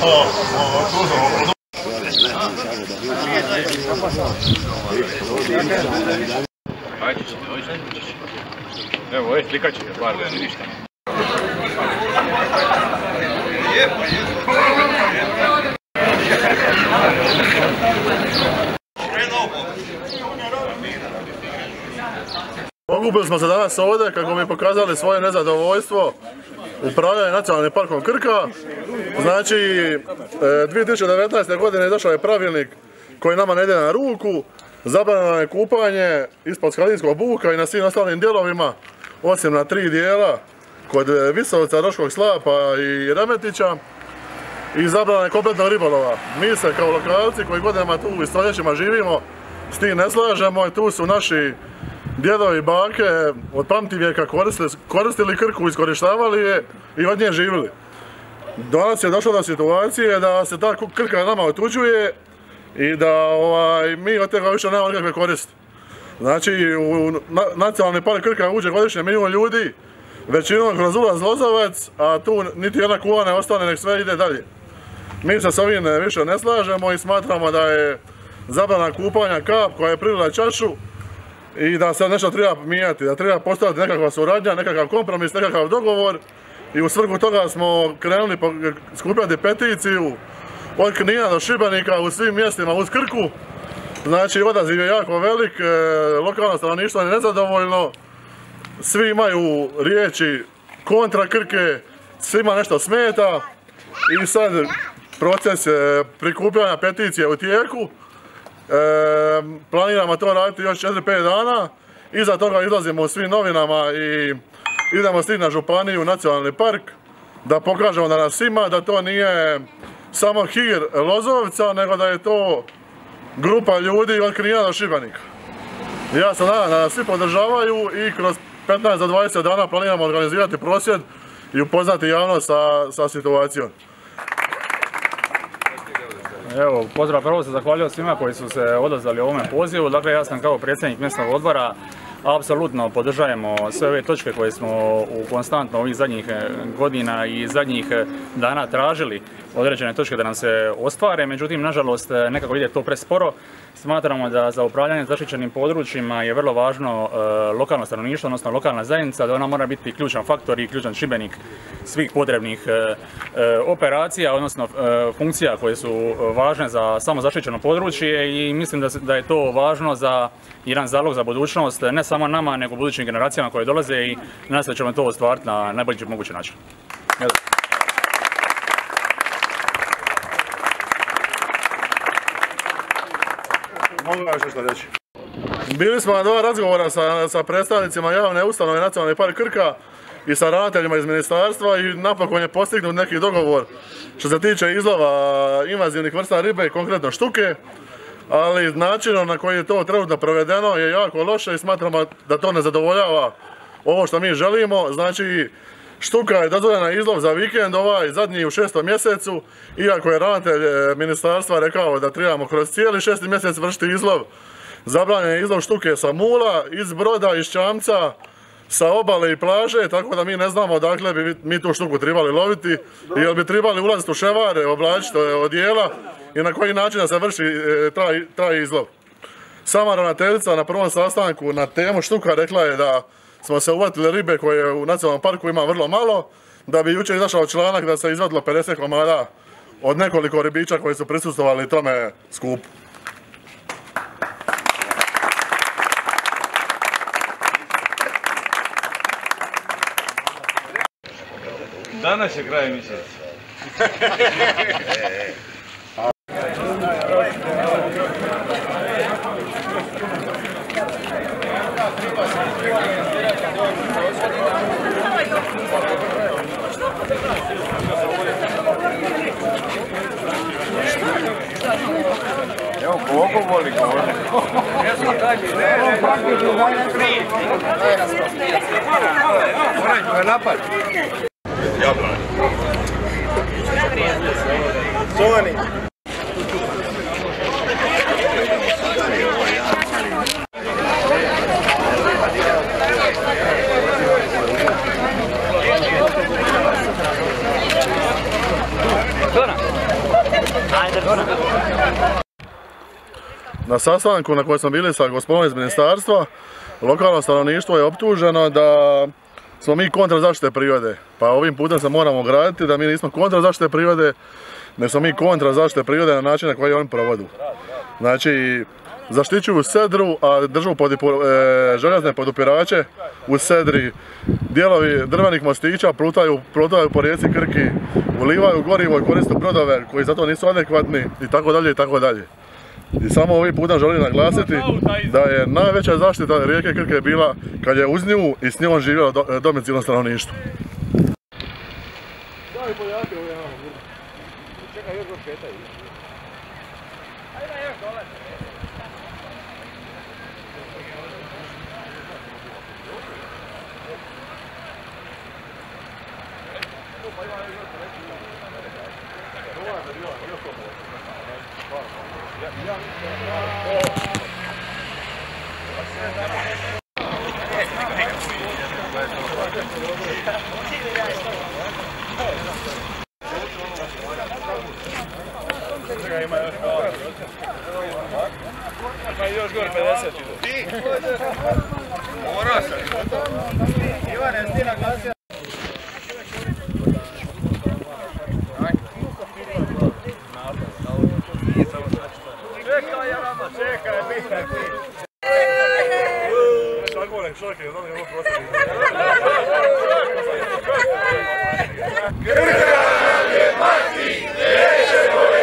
Evo, slikat ćete par, ništa. Okupili smo se danas ovdje kako bi pokazali svoje nezadovoljstvo upravljanje nacionalnim parkom Krka. Znači, 2019. godine došao je pravilnik koji nama ne ide na ruku. Zabranjeno je kupanje ispod skalinskog buka i na svim ostalim dijelovima, osim na 3 dijela, kod Visovca, Duškog slapa i Remetića. I zabrane kompletnog ribolova. Mi se kao lokalci koji godinama tu i stoljećima živimo s tim ne slažemo i tu su naši djedovi i bake od pamtivijeka koristili Krku, iskorištavali je i od nje živjeli. Danas je došlo do situacije da se ta Krka nama otuđuje i da mi od toga više nemamo nikakve koristi. Znači, u nacionalni park Krka uđe godišnje 1 milijun ljudi, većinom kroz ulaz Lozovac, a tu niti jedna kuva ne ostane, nek sve ide dalje. Mi se s ovim više ne slažemo i smatramo da je zabrana kupanja kap koja je prilila čašu i da se nešto treba mijenjati, da treba postaviti nekakva suradnja, nekakav kompromis, nekakav dogovor i u svrhu toga smo krenuli skupljati peticiju od Knina do Šibenika u svim mjestima uz Krku. Znači, odaziv je jako velik, lokalno stanovništvo je nezadovoljno, svi imaju riječi kontra Krke, svima nešto smeta i sad proces prikupljanja peticije u tijeku. Planiramo to raditi još 4-5 dana, iza toga izlazimo u svim novinama i idemo s tim na županiju u nacionalni park da pokažemo da nas ima, da to nije samo hir Lozovca, nego da je to grupa ljudi od Knina do Šibenika. Ja se nadam da nas svi podržavaju i kroz 15 do 20 dana planiramo organizirati prosvjed i upoznati javnost sa situacijom. Evo, pozdrav, prvo se zahvaljujem svima koji su se odazvali ovome pozivu. Dakle, ja sam kao predsjednik mjesnog odbora, apsolutno podržajemo sve ove točke koje smo konstantno ovih zadnjih godina i zadnjih dana tražili određene točke da nam se ostvare, međutim, nažalost, nekako ide to presporo. Smatramo da za upravljanje zaštićenim područjima je vrlo važno lokalno stanovništvo, odnosno lokalna zajednica, da ona mora biti ključan faktor i ključan čimbenik svih potrebnih operacija, odnosno funkcija koje su važne za samo zaštićeno područje i mislim da je to važno za jedan zalog za budućnost, ne samo nama, nego budućim generacijama koje dolaze i nadam se da ćemo to ostvariti na najbolji mogući način. Mogu još nešto reći. Bili smo na 2 razgovora sa predstavnicima javne ustanove Nacionalni park Krka i sa ravnateljima iz ministarstva i napokon je postignut neki dogovor što se tiče izlova invazivnih vrsta ribe, konkretno štuke, ali načinom na koji je to trenutno provedeno je jako loše i smatramo da to ne zadovoljava ovo što mi želimo. Znači, štuka je dozvoljena izlov za vikend, ovaj zadnji u 6. mjesecu, iako je ravnatelj ministarstva rekao da trebamo kroz cijeli 6. mjesec vršiti izlov. Zabranjen je izlov štuke sa mula, iz broda, iz čamca, sa obale i plaže, tako da mi ne znamo odakle bi mi tu štuku trebali loviti, jer bi trebali ulaziti u ševare, oblačiti odijela i na koji način da se vrši taj izlov. Sama ravnateljica na prvom sastanku na temu štuka rekla je da smo se uvatili ribe koje u nacionalnom parku ima vrlo malo, da bi jučer izašao članak da se izvadilo 50 komada od nekoliko ribiča koji su prisustvovali tome skupu. Danas je kraj mjeseca. Evo, koliko voli govori. Moram napad. Jablani. Zoni. Zona. Na sastanku na kojem smo bili sa gospodom iz ministarstva, lokalno stanovništvo je optuženo da smo mi kontra zaštite prirode. Pa ovim putem se moramo ograditi da mi nismo kontra zaštite prirode, nego smo mi kontra zaštite prirode na način na koji oni provodu. Znači, zaštićuju sedru, a držu željezne podupirače u sedri. Dijelovi drvenih mostića plutaju po rijeci Krki, ulivaju gorivo i koriste brodove koji zato nisu adekvatni itd. itd. I samo ovim putem želim naglasiti da je najveća zaštita rijeke Krke bila kad je uz nju i s njom živjelo domicilno stanovništvo. Još gore 50 ide. Mora se. Ivane, ti naglasio. Čekaj, Jaramaz, čekaj, bitaj ti. Šakaj, znam je ovo prosvjed. Krka nam je mati, nećemo